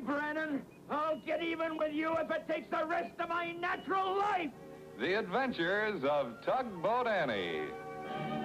Brennan. I'll get even with you if it takes the rest of my natural life. The Adventures of Tugboat Annie.